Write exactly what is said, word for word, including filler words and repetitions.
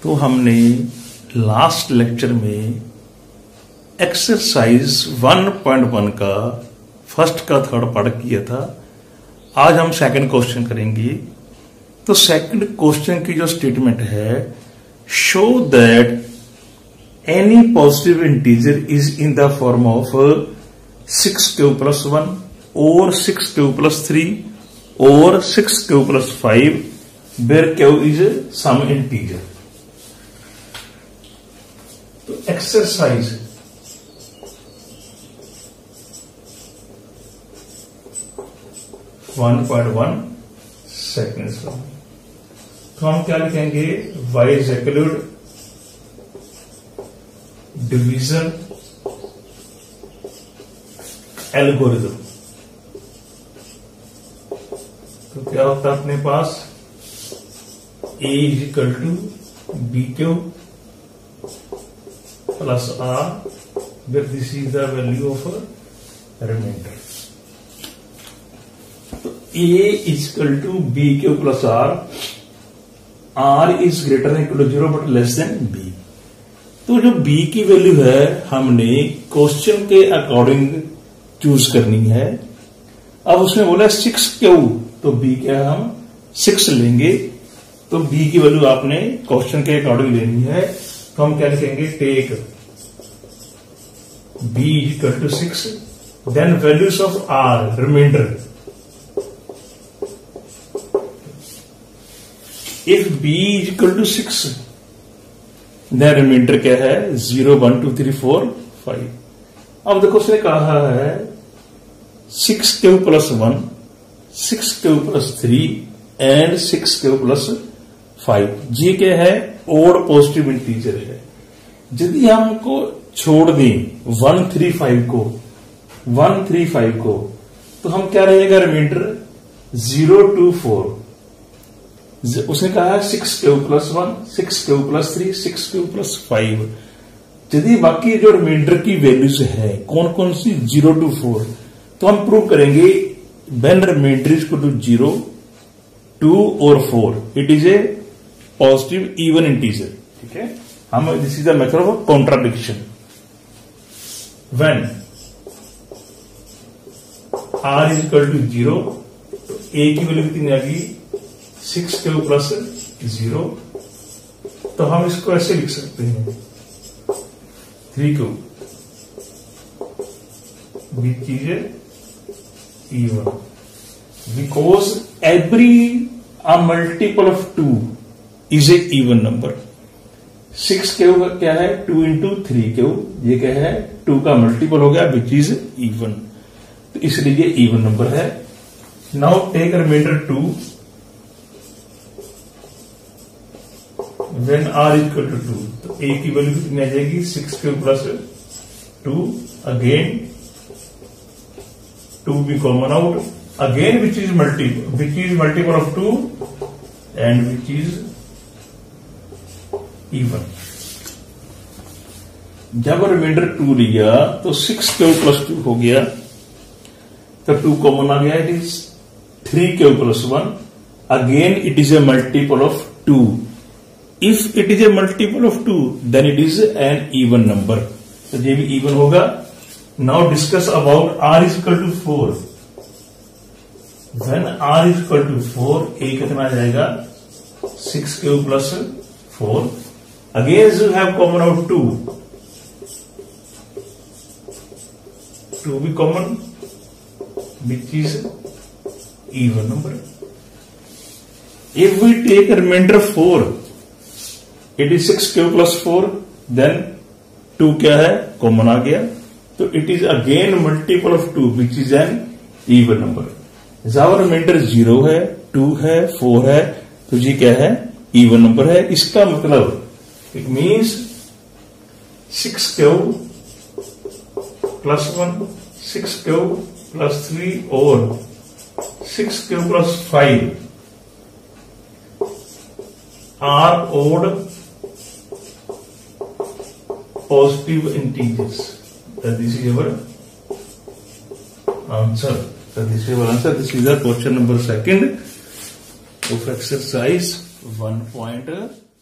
तो हमने last lecture में एक्सरसाइज वन पॉइंट वन का फर्स्ट का थर्ड पार्ट किया था। आज हम सेकंड क्वेश्चन करेंगे। तो सेकंड क्वेश्चन की जो स्टेटमेंट है, show that any positive integer is in the form of six q plus one और सिक्स क्यू प्लस थ्री और six q plus five where q is some integer. तो exercise one point one second. तो हम क्या लिखेंगे, y is equal division algorithm. तो क्या होता है अपने पास, a is equal to b q plus r with this is the value of remainder. तो a is equal to b q plus r, r is greater than equal to zero but less than b. तो जो b की value है हमने question के according choose करनी है। अब उसने बोला सिक्स क्यू, तो b क्या हम सिक्स लेंगे। तो b की वैल्यू आपने क्वेश्चन के अकॉर्डिंग लेनी है। तो हम क्या लिखेंगे, take b is equal to six, then values of r remainder. If b is equal to six then remainder क्या है, zero one two three four five. अब देखो उसने कहा है six q plus one, six q plus three and six q plus five. ये क्या है, ओड पॉजिटिव इंटीजर है। यदि हमको छोड़ दें वन थ्री फाइव को, वन थ्री फाइव को, तो हम क्या रहेगा रिमाइंडर जीरो टू फोर। उसने कहा है six q plus one, six q plus three, six q plus five. यदि बाकी जो रिमाइंडर की वैल्यूज है कौन कौन सी, जीरो टू फोर, तो हम प्रूव करेंगे when remainder is equal to zero, two और four it is a positive even integer. ठीक है, हम this is the method of contradiction. When r is equal to zero, तो ए की value कितनी आ गई, सिक्स क्यू प्लस जीरो। तो हम इसको ऐसे लिख सकते हैं, three q which is even, because every a multiple of two is a even number. Six q का क्या है, टू इंटू थ्री क्यू, ये क्या है, टू का मल्टीपल हो गया विच इज इवन। तो इसलिए ये इवन नंबर है। Now take remainder two, when r is equal to two, तो ए की वैल्यू कितनी आ जाएगी, six q plus two, again two be common out, again which is multiple, which is multiple of two and which is even. जब remainder two लिया तो six q plus to हो गया, तो टू कॉमन आ गया, it is three q plus one, again it is a multiple of two. If it is a multiple of two then it is an even number, तो ये भी even होगा। Now discuss about r is equal to four. When r is equal to four, a कितना आ जाएगा, six q plus four, again you have common out two, two भी common which is even number. If we take remainder four, it is six q plus four, then two क्या है, common आ गया, तो it is again multiple of two which is an even number. जब remainder zero है, two है, four है, तो ये क्या है, इवन नंबर है। इसका मतलब it means six q plus one, six q plus three और six q plus five are odd positive integers. That this is our answer. That this is our answer. This is the question number second of exercise one point